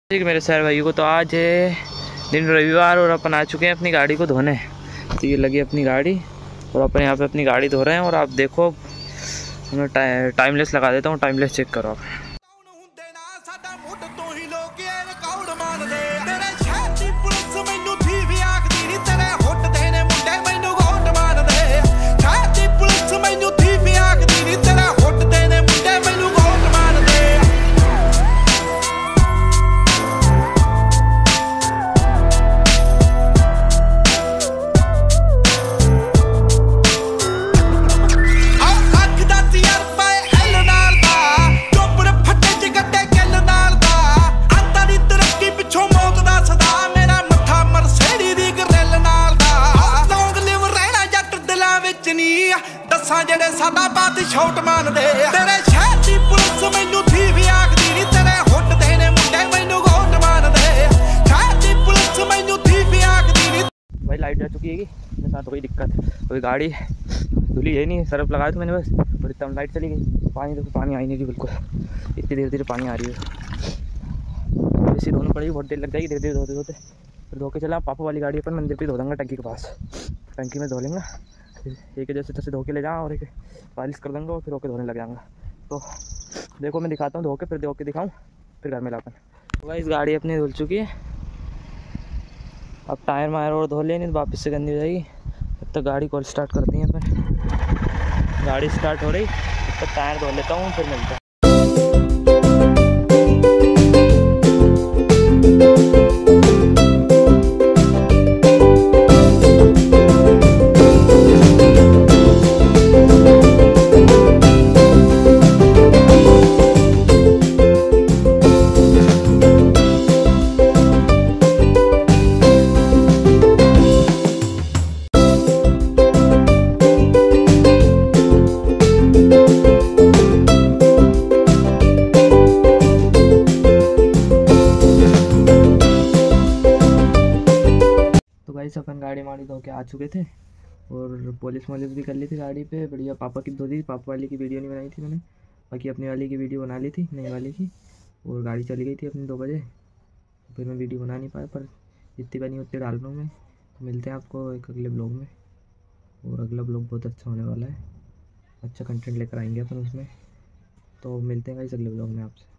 ठीक है मेरे सारे भाइयों को, तो आज है दिन रविवार और अपन आ चुके हैं अपनी गाड़ी को धोने। तो ये लगी अपनी गाड़ी और अपन यहाँ पे अपनी गाड़ी धो रहे हैं। और आप देखो मैं टाइमलेस लगा देता हूँ, टाइमलेस चेक करो आप। ਜਿਹੜੇ ਸਾਡਾ ਬਾਤ ਛੋਟ ਮੰਨਦੇ ਤੇਰੇ ਸ਼ਹਿਰ ਦੀ ਪੁਲਿਸ ਮੈਨੂੰ ਥੀ ਵੀ ਆਖਦੀ ਨਹੀਂ ਤੇਰੇ ਹੁੱਟ ਦੇ ਨੇ ਮੁੰਡੇ ਮੈਨੂੰ ਘੋਟ ਮੰਨਦੇ ਸ਼ਹਿਰ ਦੀ ਪੁਲਿਸ ਮੈਨੂੰ थी भी आखदी नहीं। भाई लाइट जा चुकी है मेरे साथ, कोई दिक्कत कोई गाड़ी धुली है नहीं, सर्फ लगाया था मैंने बस और इतना लाइट चली गई। पानी देखो, पानी आई नहीं रही बिल्कुल, इतनी धीरे धीरे पानी आ रही है। इसी धोनी पड़ेगी, बहुत देर लग जाएगी धीरे धीरे धोते धोते। फिर धो के चला पापा वाली गाड़ी अपन मंदिर पे धो देंगे टंकी के पास, टंकी में धो लेंगे। एक जैसे तैसे धो के ले जाऊँ और एक पॉलिश कर देंगे और फिर होके धोने लग जाऊँगा। तो देखो मैं दिखाता हूँ धो के, फिर धो के दिखाऊँ फिर घर में लापन। तो भाई इस गाड़ी अपनी धुल चुकी है, अब टायर मायर और धो लें नहीं तो वापस से गंदी हो जाएगी। तब तक गाड़ी को स्टार्ट करती हैं अपन। गाड़ी स्टार्ट हो रही तब तक टायर धो लेता हूँ, फिर मिलता है। अपन गाड़ी माड़ी धो के आ चुके थे और पॉलिश वॉलिश भी कर ली थी गाड़ी पे बढ़िया। पापा की धो दी, पापा वाली की वीडियो नहीं बनाई थी मैंने, बाकी अपनी वाली की वीडियो बना ली थी नई वाली की। और गाड़ी चली गई थी अपनी 2 बजे, फिर मैं वीडियो बना नहीं पाया, पर जितनी बनी उतनी डाल रहा हूँ मैं। तो मिलते हैं आपको एक अगले ब्लॉग में, और अगला ब्लॉग बहुत अच्छा होने वाला है, अच्छा कंटेंट लेकर आएंगे अपन उसमें। तो मिलते हैं इस अगले ब्लॉग में आपसे।